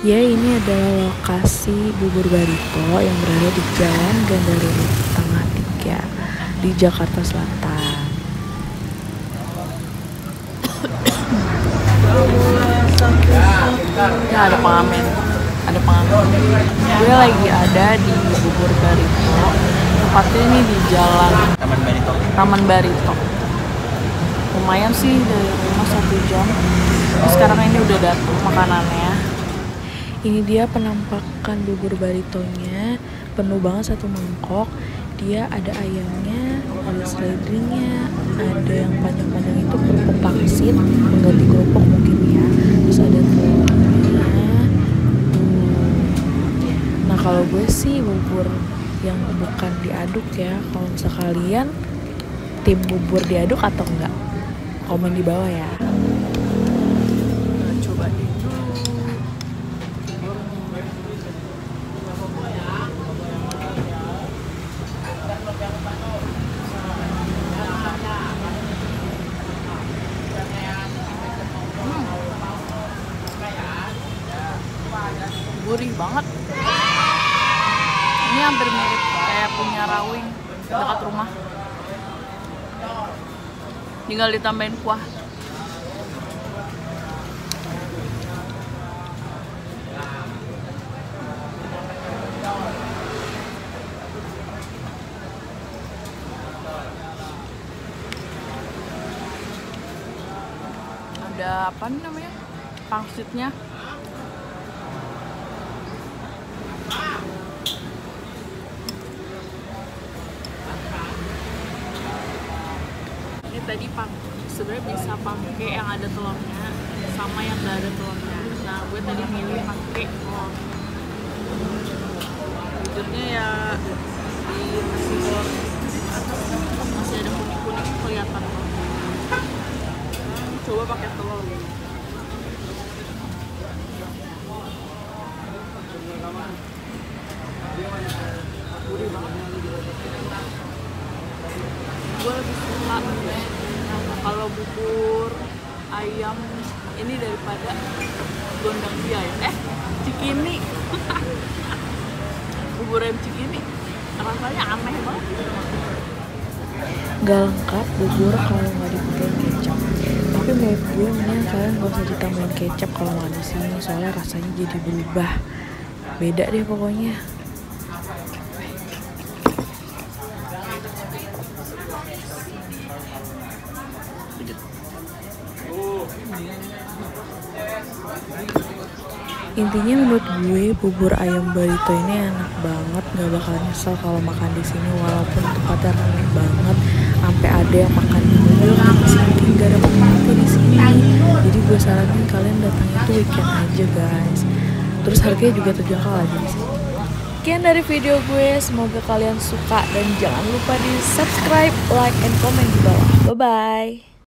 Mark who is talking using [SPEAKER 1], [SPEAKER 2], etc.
[SPEAKER 1] Ya, ini adalah lokasi bubur barito yang berada di Jalan Gandaria Tengah 3 di Jakarta Selatan. Ya, ada pengamen. Gue lagi ada di bubur barito. Tepatnya ini di Jalan Taman Barito. Lumayan sih, dari rumah 1 jam. Sekarang ini udah datang makanannya. Ini dia penampakan bubur baritonya, penuh banget 1 mangkok. Dia ada ayamnya, ada seledrinya, ada yang panjang-panjang itu kerupuk pangsit, pengganti kerupuk mungkin ya. Terus ada telurnya. Nah, kalau gue sih bubur yang bukan diaduk ya. Kalau misalnya kalian tim bubur diaduk atau enggak, komen di bawah ya. Coba dulu. Gurih banget. Ini hampir mirip kayak punya rawing dekat rumah. Tinggal ditambahin kuah. Ada apa nih namanya? Pangsitnya. Ini tadi sebenarnya bisa pakai yang ada telurnya sama yang nggak ada telurnya. Nah, gue tadi milih pakai telur. Wujudnya ya dikasih telur masih ada kuning-kuning kelihatan. Coba pakai telur. Gurih banget. Gue lebih suka kalau bubur ayam ini daripada gondang dia ya. Cikini. Bubur ayam cikini rasanya aneh banget. Gak lengkap bubur kalau nggak dipakai kecap. Tapi menurut gue mendingan kalian gak usah ditambahin kecap kalau makan di sini, soalnya rasanya jadi berubah. Beda deh pokoknya. Intinya menurut gue bubur ayam barito ini enak banget, nggak bakal nyesel kalau makan di sini walaupun tempatnya ramai banget, sampai ada yang makan di mobil karena saking nggak ada penghuni di sini. Jadi gue saranin kalian datangnya tuh weekend aja guys. Terus harganya juga terjangkau aja di sini. Sekian dari video gue, semoga kalian suka dan jangan lupa di subscribe, like, and comment di bawah. Bye bye.